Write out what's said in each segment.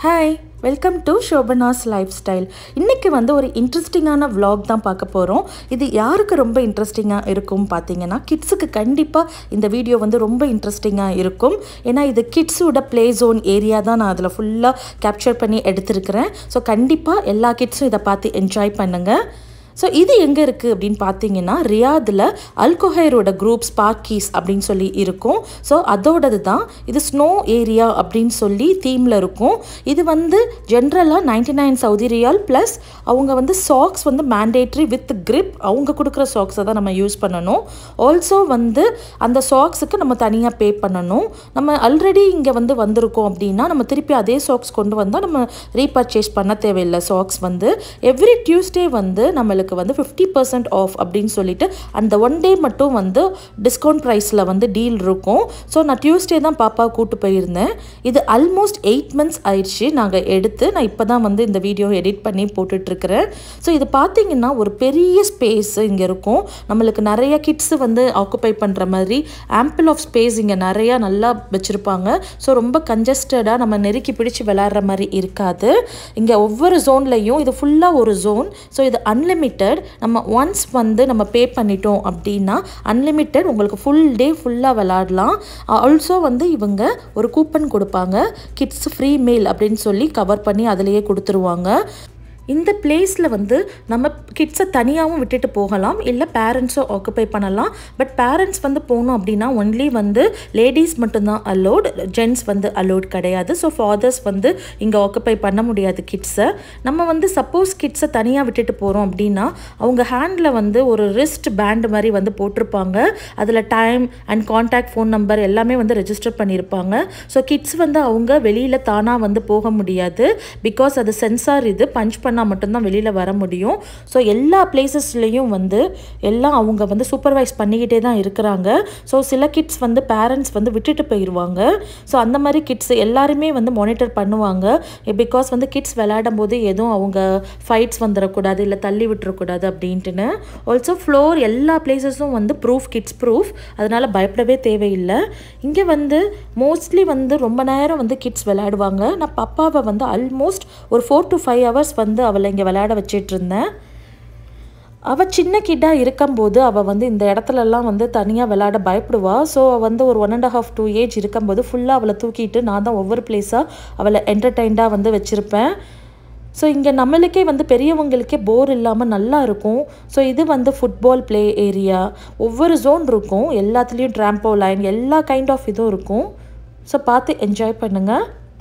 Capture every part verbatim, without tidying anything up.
Hi, welcome to Shobana's lifestyle. இன்னைக்கு வந்து ஒரு இன்ட்ரெஸ்டிங்கான vlog தான் பார்க்க போறோம். இது யாருக்கு ரொம்ப இன்ட்ரெஸ்டிங்கா இருக்கும் பாத்தீங்கன்னா கிட்ஸ்க்கு கண்டிப்பா இந்த வீடியோ வந்து ரொம்ப இன்ட்ரெஸ்டிங்கா இருக்கும். ஏனா இது கிட்ஸோட ப்ளே ஜோன் ஏரியா தான் நான் அதுல ஃபுல்லா கேப்சர் பண்ணி எடுத்துர்க்கறேன். சோ கண்டிப்பா எல்லா கிட்ஸும் இத பார்த்து என்ஜாய் பண்ணுங்க. So இது எங்க இருக்கு அப்படினு பாத்தீங்கன்னா ரியாத்ல அல்கோஹைரோட குரூப் ஸ்பார்க்கீஸ் அப்படினு சொல்லி இருக்கும். சோ அதோடது தான் இது ஸ்னோ ஏரியா அப்படினு சொல்லி தீம்ல இருக்கும். இது வந்து ஜெனரலா ninety-nine சவுதி ரியால் பிளஸ் அவங்க வந்து சாக்ஸ் வந்து mandatory with grip அவங்க கொடுக்கிற சாக்ஸ் தான் நம்ம யூஸ் பண்ணனும். ஆல்சோ வந்து அந்த சாக்ஸ்க்கு நம்ம தனியா பே பண்ணனும். நம்ம ஆல்ரெடி இங்க வந்து வந்திருக்கோம் அப்படினா நம்ம திருப்பி அதே சாக்ஸ் கொண்டு வந்தா நம்ம ரீபர்ச்சேஸ் பண்ண தேவையில்லை. சாக்ஸ் வந்து எவ்ரி டியூஸ்டே வந்து நம்ம வந்து fifty percent ஆஃப் அப்படினு சொல்லிட்டு அந்த ஒன் டே மட்டும் வந்து டிஸ்கவுண்ட் பிரைஸ்ல வந்து டீல் இருக்கும். சோ நான் டியூஸ்டே தான் பாப்பா கூட்டி போயிருந்தேன். இது ஆல்மோஸ்ட் eight months ஆயிடுச்சு நாங்க எடுத்து. நான் இப்போதான் வந்து இந்த வீடியோ எடிட் பண்ணி போட்டுட்டு இருக்கேன். சோ இது பாத்தீங்கன்னா ஒரு பெரிய ஸ்பேஸ் இங்க இருக்கும். நமக்கு நிறைய கிட்ஸ் வந்து ஆக்குபை பண்ற மாதிரி ஆம்பிள் ஆஃப் ஸ்பேஸ் இங்க நிறைய நல்லா வச்சிருப்பாங்க. சோ ரொம்ப கன்ஜஸ்டடா நம்ம நெருக்கி பிடிச்சு விளையாடுற மாதிரி இருக்காது. இங்க ஒவ்வொரு ஜோன்லயும் இது ஃபுல்லா ஒரு ஜோன். சோ இது அன்லிமிட்டட். நம்ம ஒன்ஸ் வந்து நம்ம பே பண்ணிட்டோம் அப்படினா அன்லிமிட்டட் உங்களுக்கு ஃபுல் டே ஃபுல்லா விளையாடலாம். ஆல்சோ வந்து இவங்க ஒரு கூப்பன் கொடுப்பாங்க. கிட்ஸ் ஃப்ரீ மீல் அப்படினு சொல்லி கவர் பண்ணி அதிலேயே கொடுத்துருவாங்க. இந்த பிளேஸ்ல வந்து நம்ம கிட்ஸை தனியாகவும் விட்டுட்டு போகலாம், இல்லை பேரண்ட்ஸோ ஆக்குபை பண்ணலாம். பட் பேரண்ட்ஸ் வந்து போகணும் அப்படின்னா ஒன்லி வந்து லேடிஸ் மட்டும்தான் அலோட், ஜென்ட்ஸ் வந்து அலோட் கிடையாது. ஸோ ஃபாதர்ஸ் வந்து இங்கே ஆக்குபை பண்ண முடியாது கிட்ஸை. நம்ம வந்து சப்போஸ் கிட்ஸை தனியாக விட்டுட்டு போகிறோம் அப்படின்னா அவங்க ஹேண்டில் வந்து ஒரு ரிஸ்ட் பேண்ட் மாதிரி வந்து போட்டிருப்பாங்க. அதில் time and contact phone number எல்லாமே வந்து ரெஜிஸ்டர் பண்ணியிருப்பாங்க. ஸோ கிட்ஸ் வந்து அவங்க வெளியில் தானாக வந்து போக முடியாது. பிகாஸ் அது சென்சார் இது பஞ்ச் பண்ண மட்டும்தான் வெளியில வர முடியும். ஸோ எல்லா பிளேசஸ்லையும் வந்து எல்லாம் அவங்க வந்து சூப்பர்வைஸ் பண்ணிக்கிட்டே தான் இருக்கிறாங்க. ஸோ சில கிட்ஸ் வந்து பேரண்ட்ஸ் வந்து விட்டுட்டு போயிடுவாங்க. ஸோ அந்த மாதிரி கிட்ஸ் எல்லாருமே வந்து மானிட்டர் பண்ணுவாங்க. பிகாஸ் வந்து கிட்ஸ் விளையாடும் போது எதுவும் அவங்க ஃபைட்ஸ் வந்துடக்கூடாது, இல்லை தள்ளி விட்டுறக்கூடாது அப்படின்ட்டுன்னு. ஆல்சோ ஃப்ளோர் எல்லா பிளேசஸும் வந்து ப்ரூஃப், கிட்ஸ் ப்ரூஃப், அதனால பயப்படவே தேவையில்லை. இங்கே வந்து மோஸ்ட்லி வந்து ரொம்ப நேரம் வந்து கிட்ஸ் விளையாடுவாங்க. நான் பாப்பாவை வந்து ஆல்மோஸ்ட் ஒரு ஃபோர் டு ஃபைவ் ஹவர்ஸ் வந்து அவளை இங்கே விளையாட வச்சிட்டு இருந்தேன். அவள் சின்ன கிட்டாக இருக்கும்போது அவள் வந்து இந்த இடத்துலலாம் வந்து தனியாக விளையாட பயப்படுவா. ஸோ வந்து ஒரு one and half two age இருக்கும்போது ஃபுல்லாக அவளை தூக்கிட்டு நான் தான் ஒவ்வொரு பிளேஸாக அவளை என்டர்டெயின்டாக வந்து வச்சுருப்பேன். ஸோ இங்கே நம்மளுக்கே வந்து பெரியவங்களுக்கே போர் இல்லாமல் நல்லா இருக்கும். ஸோ இது வந்து ஃபுட்பால் ப்ளே ஏரியா, ஒவ்வொரு ஜோன் இருக்கும், எல்லாத்துலேயும் ட்ராம்போ லைன், எல்லா கைண்ட் ஆஃப் இதுவும் இருக்கும். ஸோ பார்த்து என்ஜாய் பண்ணுங்கள்.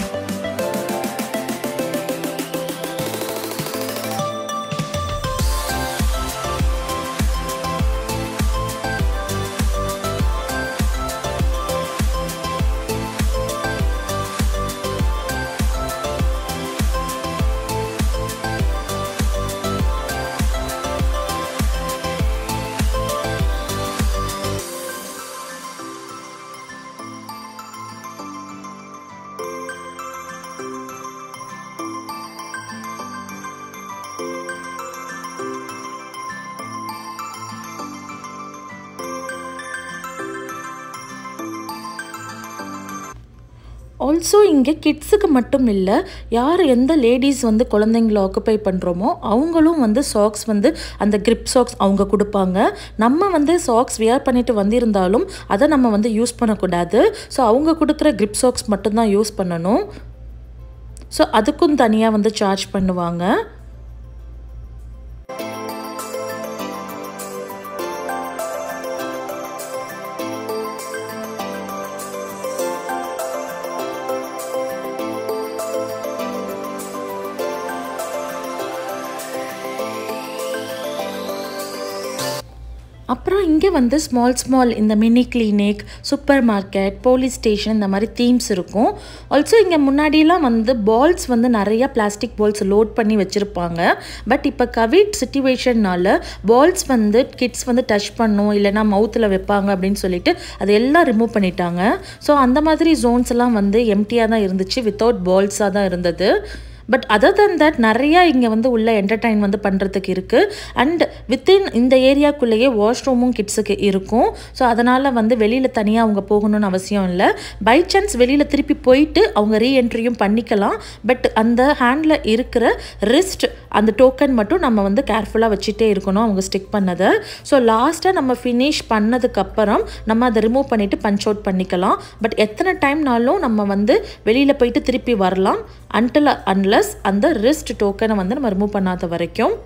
ஆல்சோ இங்கே கிட்ஸுக்கு மட்டும் இல்லை, யார் எந்த லேடிஸ் வந்து குழந்தைங்கள ஆக்குபை பண்ணுறோமோ அவங்களும் வந்து சாக்ஸ் வந்து அந்த கிரிப் சாக்ஸ் அவங்க கொடுப்பாங்க. நம்ம வந்து சாக்ஸ் வியர் பண்ணிட்டு வந்திருந்தாலும் அதை நம்ம வந்து யூஸ் பண்ணக்கூடாது. ஸோ அவங்க கொடுக்குற கிரிப் சாக்ஸ் மட்டும்தான் யூஸ் பண்ணணும். ஸோ அதுக்கும் தனியாக வந்து சார்ஜ் பண்ணுவாங்க. அப்புறம் இங்கே வந்து ஸ்மால் ஸ்மால் இந்த mini clinic, supermarket, police station இந்த மாதிரி தீம்ஸ் இருக்கும். ஆல்சோ இங்கே முன்னாடியெலாம் வந்து பால்ஸ் வந்து நிறையா பிளாஸ்டிக் பால்ஸ் லோட் பண்ணி வச்சுருப்பாங்க. பட் இப்போ கோவிட் சிச்சுவேஷன்னால பால்ஸ் வந்து கிட்ஸ் வந்து டச் பண்ணும், இல்லைனா மவுத்தில் வைப்பாங்க அப்படின்னு சொல்லிட்டு அதை எல்லாம் ரிமூவ் பண்ணிட்டாங்க. ஸோ அந்த மாதிரி ஜோன்ஸ் எல்லாம் வந்து எம்டியாக தான் இருந்துச்சு, வித்தவுட் பால்ஸாக தான் இருந்தது. பட் அதர் தென் தட் நிறையா இங்கே வந்து உள்ள என்டர்டைன் வந்து பண்ணுறதுக்கு இருக்குது. அண்ட் வித்தின் இந்த ஏரியாக்குள்ளேயே வாஷ்ரூமும் கிட்ஸுக்கு இருக்கும். ஸோ அதனால் வந்து வெளியில் தனியாக அவங்க போகணும்னு அவசியம் இல்லை. பை சான்ஸ் வெளியில் திருப்பி போயிட்டு அவங்க ரீஎன்ட்ரியும் பண்ணிக்கலாம். பட் அந்த ஹேண்டில் இருக்கிற ரிஸ்ட் அந்த டோக்கன் மட்டும் நம்ம வந்து கேர்ஃபுல்லாக வச்சுட்டே இருக்கணும் அவங்க ஸ்டிக் பண்ணதை. ஸோ லாஸ்ட்டாக நம்ம ஃபினிஷ் பண்ணதுக்கப்புறம் நம்ம அதை ரிமூவ் பண்ணிவிட்டு பஞ்ச் அவுட் பண்ணிக்கலாம். பட் எத்தனை டைம்னாலும் நம்ம வந்து வெளியில் போயிட்டு திருப்பி வரலாம் until unless அந்த ரிஸ்ட் டோக்கனை வந்து நம்ம ரிமூவ் பண்ணாத வரைக்கும்.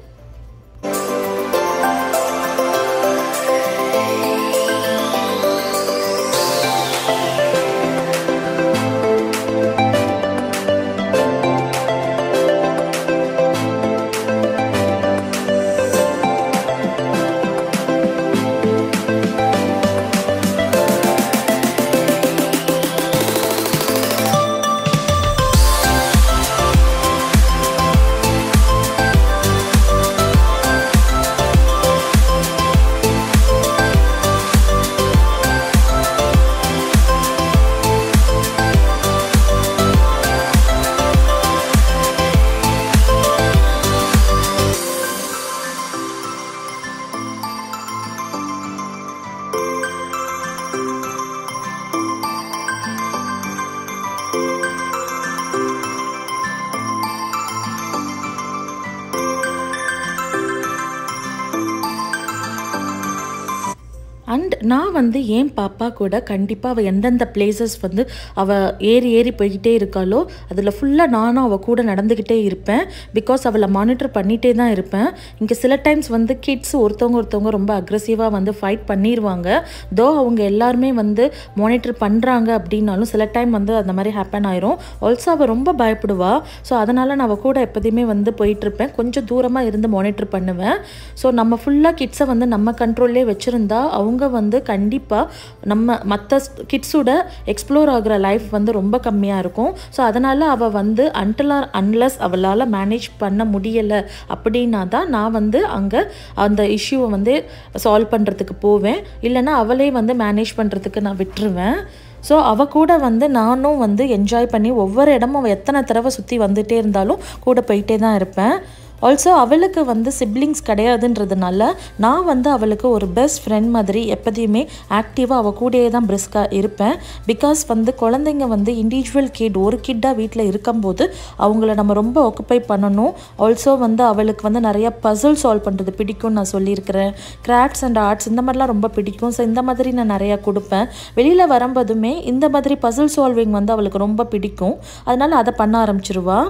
அண்ட் நான் வந்து என் பாப்பா கூட கண்டிப்பாக அவள் எந்தெந்த பிளேசஸ் வந்து அவள் ஏறி ஏறி போய்கிட்டே இருக்காளோ அதில் ஃபுல்லாக நானும் அவள் கூட நடந்துக்கிட்டே இருப்பேன். பிகாஸ் அவளை மானிட்டர் பண்ணிகிட்டே தான் இருப்பேன். இங்கே சில டைம்ஸ் வந்து கிட்ஸ் ஒருத்தவங்க ஒருத்தவங்க ரொம்ப அக்ரெசிவாக வந்து ஃபைட் பண்ணிடுவாங்க. தோ அவங்க எல்லாருமே வந்து மானிட்டர் பண்ணுறாங்க அப்படின்னாலும் சில டைம் வந்து அந்த மாதிரி ஹேப்பன் ஆயிரும். ஆல்சோ அவள் ரொம்ப பயப்படுவா. ஸோ அதனால் நான் அவள் கூட எப்போதையுமே வந்து போயிட்டுருப்பேன். கொஞ்சம் தூரமாக இருந்து மானிட்டர் பண்ணுவேன். ஸோ நம்ம ஃபுல்லாக கிட்ஸை வந்து நம்ம கண்ட்ரோல்லே வச்சுருந்தா அவங்க வந்து கண்டிப்பாக நம்ம மற்ற கிட்ஸோட எக்ஸ்ப்ளோர் ஆகிற லைஃப் வந்து ரொம்ப கம்மியாக இருக்கும். ஸோ அதனால் அவள் வந்து அன்டில் ஆர் அன்லெஸ் அவளால் மேனேஜ் பண்ண முடியலை அப்படின்னா தான் நான் வந்து அங்கே அந்த இஷ்யூவை வந்து சால்வ் பண்ணுறதுக்கு போவேன். இல்லைன்னா அவளே வந்து மேனேஜ் பண்ணுறதுக்கு நான் விட்டுருவேன். ஸோ அவள் கூட வந்து நானும் வந்து என்ஜாய் பண்ணி ஒவ்வொரு இடமும் அவள் எத்தனை தடவை சுற்றி வந்துகிட்டே இருந்தாலும் கூட போயிட்டே தான் இருப்பேன். ஆல்சோ அவளுக்கு வந்து சிப்ளிங்ஸ் கிடையாதுன்றதுனால நான் வந்து அவளுக்கு ஒரு பெஸ்ட் ஃப்ரெண்ட் மாதிரி எப்போதையுமே ஆக்டிவாக அவள் கூடயே தான் பிரிஸ்காக இருப்பேன். பிகாஸ் வந்து குழந்தைங்க வந்து இண்டிவிஜுவல் கிட் ஒரு கிட்டாக வீட்டில் இருக்கும்போது அவங்கள நம்ம ரொம்ப ஆக்குப்பை பண்ணணும். ஆல்சோ வந்து அவளுக்கு வந்து நிறையா பசில் சால்வ் பண்ணுறது பிடிக்கும்னு நான் சொல்லியிருக்கிறேன். கிராஃப்ட்ஸ் அண்ட் ஆர்ட்ஸ் இந்த மாதிரிலாம் ரொம்ப பிடிக்கும். ஸோ இந்த மாதிரி நான் நிறையா கொடுப்பேன். வெளியில் வரும்போதுமே இந்த மாதிரி பசில் சால்விங் வந்து அவளுக்கு ரொம்ப பிடிக்கும். அதனால் அதை பண்ண ஆரம்பிச்சிருவா.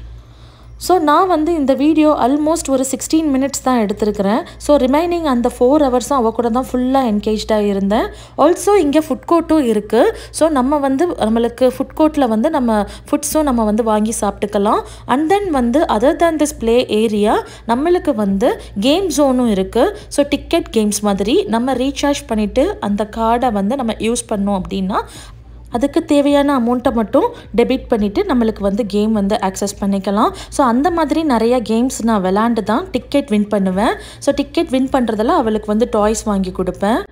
ஸோ நான் வந்து இந்த வீடியோ ஆல்மோஸ்ட் ஒரு சிக்ஸ்டீன் மினிட்ஸ் தான் எடுத்திருக்கிறேன். ஸோ ரிமைனிங் அந்த ஃபோர் ஹவர்ஸும் அவள் கூட தான் ஃபுல்லாக என்கேஜ்டாக இருந்தேன். ஆல்சோ இங்கே ஃபுட் கோர்ட்டும் இருக்குது. ஸோ நம்ம வந்து நம்மளுக்கு ஃபுட் கோர்ட்டில் வந்து நம்ம ஃபுட்ஸும் நம்ம வந்து வாங்கி சாப்பிட்டுக்கலாம். அண்ட் தென் வந்து other than this play area நம்மளுக்கு வந்து கேம் ஜோனும் இருக்குது. ஸோ டிக்கெட் கேம்ஸ் மாதிரி நம்ம ரீசார்ஜ் பண்ணிவிட்டு அந்த கார்டை வந்து நம்ம யூஸ் பண்ணோம் அப்படின்னா அதுக்கு தேவையான அமௌண்ட்டை மட்டும் டெபிட் பண்ணிவிட்டு நம்மளுக்கு வந்து கேம் வந்து ஆக்சஸ் பண்ணிக்கலாம். ஸோ அந்த மாதிரி நிறையா கேம்ஸ் நான் விளாண்டு தான் டிக்கெட் வின் பண்ணுவேன். ஸோ டிக்கெட் வின் பண்ணுறதில் அவளுக்கு வந்து டாய்ஸ் வாங்கி கொடுப்பேன்.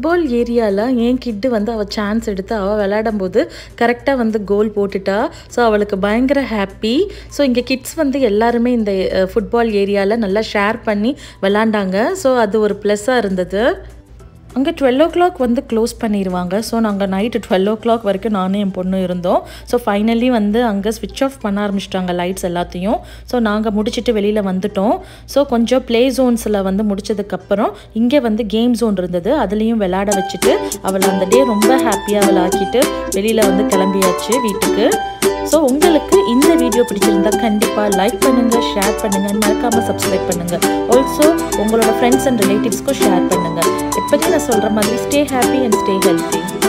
ஃபுட்பால் ஏரியாவில் என் கிட்டு வந்து அவள் சான்ஸ் எடுத்து அவள் விளையாடும் போது கரெக்டாக வந்து கோல் போட்டுட்டா. ஸோ அவளுக்கு பயங்கர ஹாப்பி. ஸோ இங்கே கிட்ஸ் வந்து எல்லாருமே இந்த ஃபுட்பால் ஏரியாவில் நல்லா ஷேர் பண்ணி விளாண்டாங்க. ஸோ அது ஒரு ப்ளஸ்ஸாக இருந்தது. அங்கே டுவெல் ஓ கிளாக் வந்து க்ளோஸ் பண்ணிடுவாங்க. ஸோ நாங்கள் நைட்டு டுவெல் ஓ கிளாக் வரைக்கும் நானும் என் பொண்ணும் இருந்தோம். ஸோ ஃபைனலி வந்து அங்கே ஸ்விட்ச் ஆஃப் பண்ண ஆரம்பிச்சிட்டாங்க லைட்ஸ் எல்லாத்தையும். ஸோ நாங்கள் முடிச்சுட்டு வெளியில் வந்துட்டோம். ஸோ கொஞ்சம் ப்ளே ஜோன்ஸில் வந்து முடிச்சதுக்கப்புறம் இங்கே வந்து கேம் ஜோன் இருந்தது, அதுலேயும் விளையாட வச்சுட்டு அவளை அந்த டே ரொம்ப ஹாப்பியாக விளையாக்கிட்டு வெளியில் வந்து கிளம்பியாச்சு வீட்டுக்கு. ஸோ உங்களுக்கு இந்த வீடியோ பிடிச்சிருந்தா கண்டிப்பாக லைக் பண்ணுங்கள், ஷேர் பண்ணுங்கள், மறக்காமல் சப்ஸ்கிரைப் பண்ணுங்கள். ஆல்சோ உங்களோட ஃப்ரெண்ட்ஸ் அண்ட் ரிலேட்டிவ்ஸ்க்கும் ஷேர் பண்ணுங்கள். எப்போதையும் நான் சொல்கிற மாதிரி stay happy and stay healthy.